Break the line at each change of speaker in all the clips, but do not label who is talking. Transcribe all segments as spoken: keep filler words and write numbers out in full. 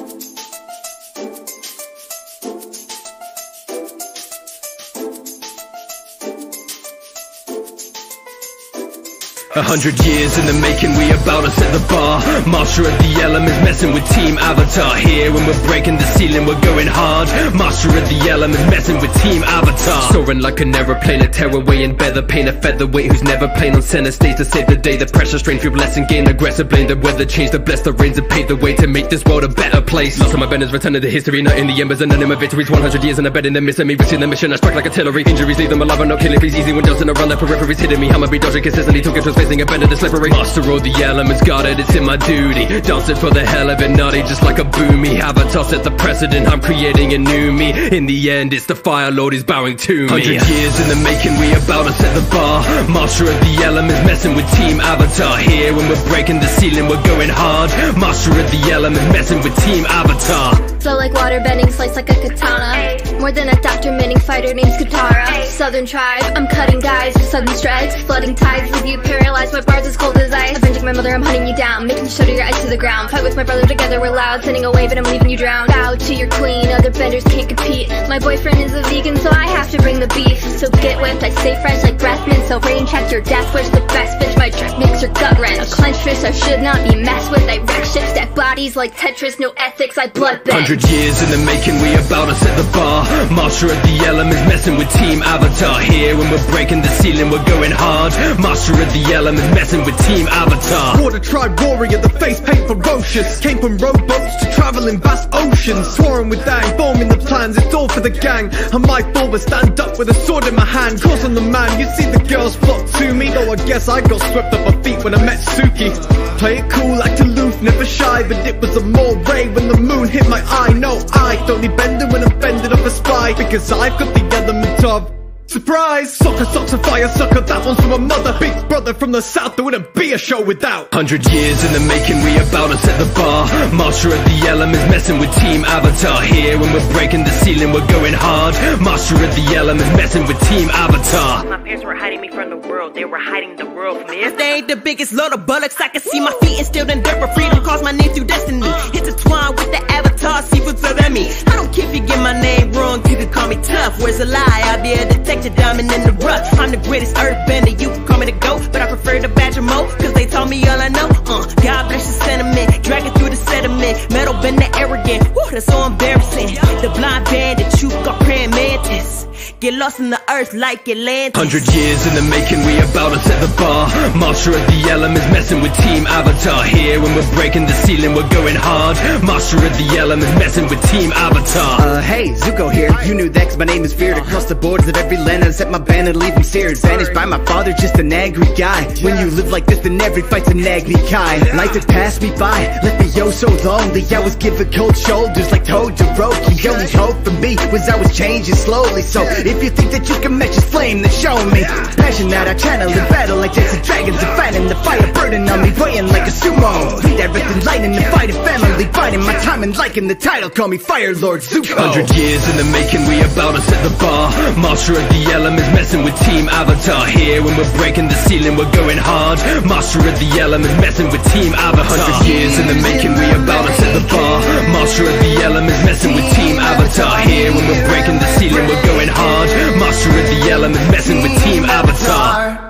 A hundred years in the making, we about to set the bar. Master of the elements, messing with Team Avatar. Here when we're breaking the ceiling, we're going hard. Master of the elements, messing with Team Avatar. Soaring like an aeroplane, a tearaway and better pain. A featherweight who's never playing on center stage to save the day. The pressure strain through blessing, gain aggressive blame. The weather change, the bless the rains and pave the way to make this world a better place. Lost on my banners, returning to history, not in the embers. And none of my victories, one hundred years and a bed in the midst of me. Risking the mission, I strike like artillery. Injuries leave them alive, I'm not killing please. Easy when Johnson around the peripheries hitting me. I'ma be dodging consistently, took it facing a bend of the slippery. Master of the elements, got it, it's in my duty. Dancing for the hell of it, naughty, just like a boomy. Avatar set the precedent, I'm creating a new me. In the end, it's the Fire Lord is bowing to me. Hundred years in the making, we about to set the bar. Master of the elements, messing with Team Avatar. Here when we're breaking the ceiling, we're going hard. Master of the elements, messing with Team Avatar.
Flow like water bending, slice like a katana. More than a doctor, manning fighter named Katara. Southern tribe, I'm cutting guys with sudden strides. Flooding tides, leave you paralyzed, my bars as cold as ice. Avenging my mother, I'm hunting you down, making you shudder your eyes to the ground. Fight with my brother, together we're loud, sending a wave and I'm leaving you drowned. Bow to your queen, other benders can't compete. My boyfriend is a vegan, so I have to bring the beef. So get whipped, I stay fresh like breath mint. So rain check your death wish, the best bitch, my trick makes your gut wrench. A clenched fist I should not be messed with. I wreck shit, stack bodies like Tetris, no ethics, I blood bend.
Hundred years in the making, we about to set the bar. Master of the elements, messing with Team Avatar. Here when we're breaking the ceiling, we're going hard. Master of the elements, messing with Team Avatar.
Water tribe warrior, the face paint ferocious. Came from rowboats to traveling vast oceans. Soaring with Aang, forming the plans, it's all for the gang. And my forward stand up with a sword in my hand. Course on the man, you see the girls flock to me. Though I guess I got swept up my feet when I met Suki. Play it cool, act aloof, never shy. But it was a moray when the moon hit my eye. No, I only bend it when I'm bending off a spy. Because I've got the element of surprise. Sokka, socks of fire, sucker, that one's from a mother. Big brother from the south, there wouldn't be a show without.
Hundred years in the making, we about to set the bar. Master of the elements, messing with Team Avatar. Here when we're breaking the ceiling, we're going hard. Master of the elements, messing with Team Avatar.
My parents were hiding me from the world, they were hiding the world from me. If they ain't the biggest load of bullocks, I can see my feet instilled in dirt, but freedom calls my name through destiny. Intertwined with the Avatar, see what's up at me. I don't care if you get my name wrong, you can call me tough. Where's a lie? I'll be a detective. The diamond in the rough. I'm the greatest earthbender, you can call me the GOAT, but I prefer the Badger Mo, cause they told me all I know. Uh, God bless the sentiment, dragging through the sediment. Metal been the arrogant, woo, that's so embarrassing. The blind bandit, you got praying mantis. Get lost in the earth like Atlantis.
Hundred years in the making, we about to set the bar. Master of the elements, messing with Team Avatar. Here when we're breaking the ceiling, we're going hard. Master of the elements, messing with Team Avatar.
Uh, hey, Zuko here. You knew that cause my name is feared. Across the borders of every land, I set my band and leave them seared. Vanished by my father, just an angry guy. When you live like this, then every fight's an Agni Kai. Life had passed me by, left me oh so lonely. I was given cold shoulders like Todoroki. The only hope for me was I was changing slowly. So if you think that you can match this flame, then show me. Passion that I channel in battle like Jets dragons. And fighting the fire burning on me, weighing like a sumo. Redirecting lightning to fight a family, fighting my time and liking the title. Call me Fire Lord Zuko.
Hundred years in the making, we about to set the bar. Master of the elements, messing with Team Avatar. Here when we're breaking the ceiling, we're going hard. Master of the elements, messing with Team Avatar. Hundred years in the making, we about to set the bar. Master of the elements, messing with Team Avatar. Here when we're breaking the ceiling, we're going hard. Master of the elements, messing with Team Avatar.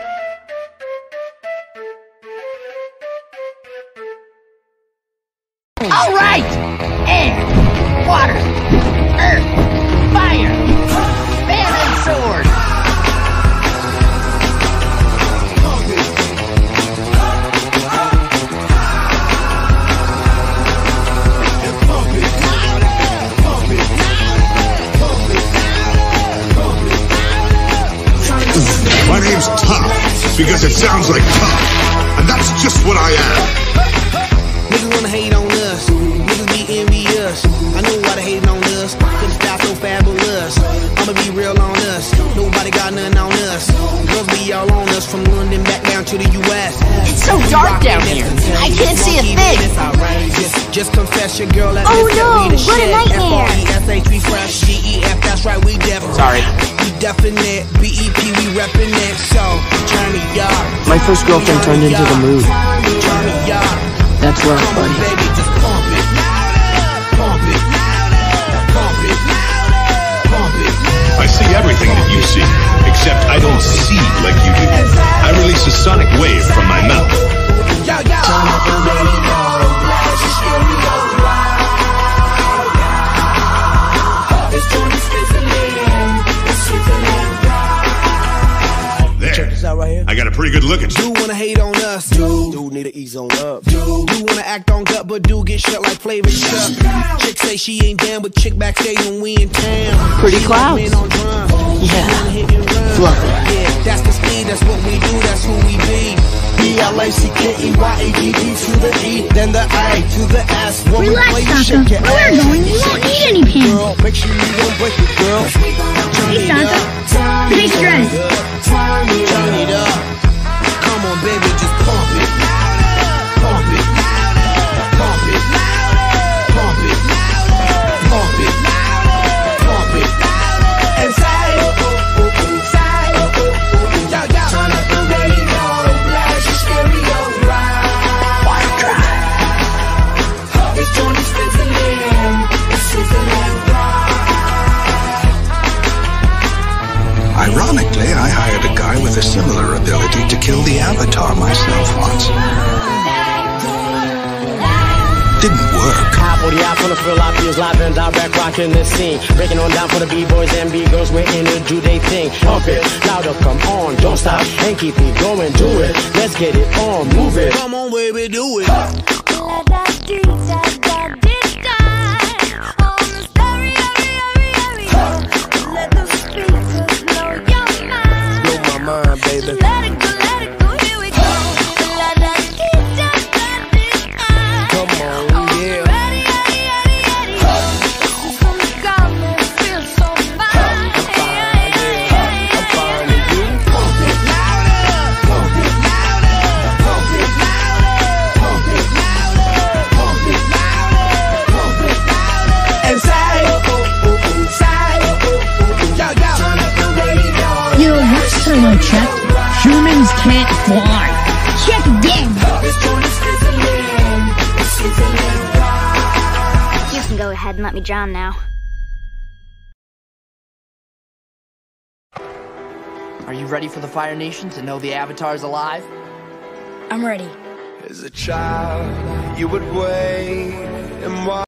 Alright! Air, water, earth, fire, band and sword.
My name's Toph, because it sounds like tough, and that's just what I am.
Niggas wanna hate on us, niggas be envious. I know why they hating on us, cause the style so fabulous. I'ma be real on us, nobody got nothing on us. Girls be all on us, from London back down to the U S.
It's so dark down here, I can't see a thing.
Just, just confess your girl at
oh no, what a nightmare.
F H we fresh, G E F, that's right, we def.
Sorry.
We definite, B E P, we reppin' it, so turn me up.
My first girlfriend turned into the moon.
Turn me up.
That's rough, buddy.
Baby, just pump it.
release a sonic wave from my mouth.
Check this out right here.
I got a pretty good look at you.
Do wanna hate on us, dude. Dude need to ease on up. Dude, do wanna act on gut, but do get shut like Flavor Chuck. Chick say she ain't down, but chick backstage when we in town.
Pretty clouds. Yeah. Fluffy.
Yeah, that's the speed, that's what we do, that's who we be. B L A C K E Y A D D to the E, then the A to the S. When
Relax,
we play, you
Sokka.
shake your
Where we're
ass.
going, we won't need any pins.
Girl, make sure you don't break it, girl.
Hey, Sokka. Big stress.
Turn it up. Come on, baby, just pump it. Pump it. Pump it. Pump it. Pump it. Pump it. And say, oh, oh, oh, say, oh, oh, oh, yo, yo. Turn up the radio, blast your stereo right. White drive. This joint is sizzling, it's sizzling right.
Ironically, I hired a guy with a similar ability to kill the Avatar myself once. Didn't work.
For the eye, full of feel, I feels live and direct, rocking the scene. Breaking on down for the B-boys and B-girls, we're in it, do they thing. Pump it, louder, come on, don't stop, and keep it going, do it. Let's get it on, move it.
Come on, baby, do it. Mind, baby. Let it go, let it go, here we go. Let that keep that, that come on, yeah. Ready, ready, ready, ready. From the garment, feels so fine. I'm fine, yeah. I'm fine with you. Pump it louder, pump it louder, pump it louder, pump it louder, pump it louder, pump it louder. And say, oh, oh, oh, oh, say, oh, oh, oh, yo, yo. Turn up the radio.
Yo, what's turbo check? Humans can't fly. Check again.
You can go ahead and let me drown now.
Are you ready for the Fire Nation to know the Avatar's alive?
I'm ready.
As a child, you would wait and watch.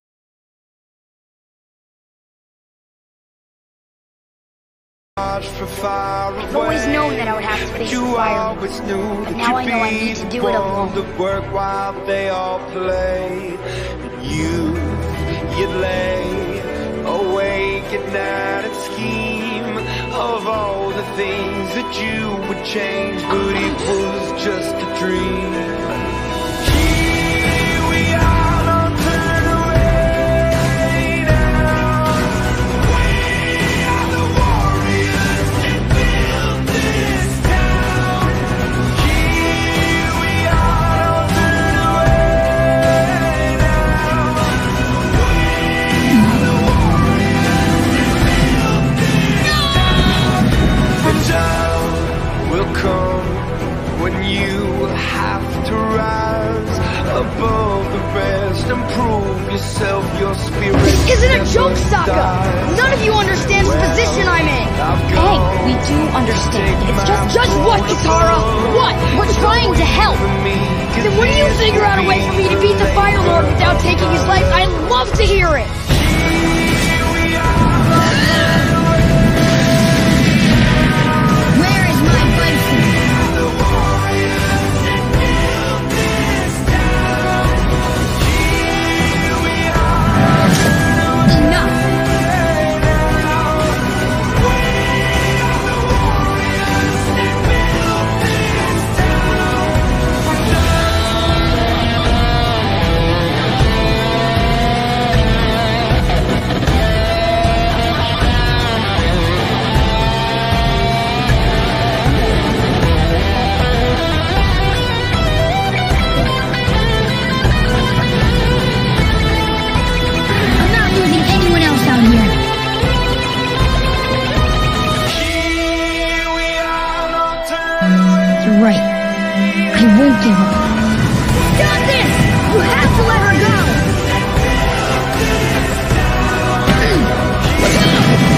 I've always known that I would have to face the fire, but now I know I need to do it alone.
To work while they all play. And you, you'd lay awake at night and scheme of all the things that you would change, but it was just a dream. Here we are, don't turn away now. We are the warriors that build this town. Here we are, don't turn away now. We are the warriors that build this town. The time will come when you have to rise above the rest and prove yourself, your spirit.
This isn't a joke, Sokka! None of you understands the position I'm in!
Hey, we do understand. It's just,
Just what, Katara? What? We're trying to help! Then when you figure out a way for me to beat the Fire Lord without taking his life, I'd love to hear it! Where is my bison? Enough! I'm not losing anyone else out here. You're right. I won't give up. Got this! You have to let her go!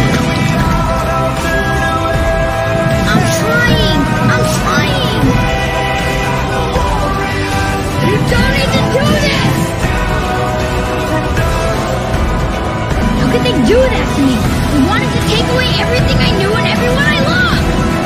I'm trying! I'm trying! could they do that to me? They wanted to take away everything I knew and everyone I loved!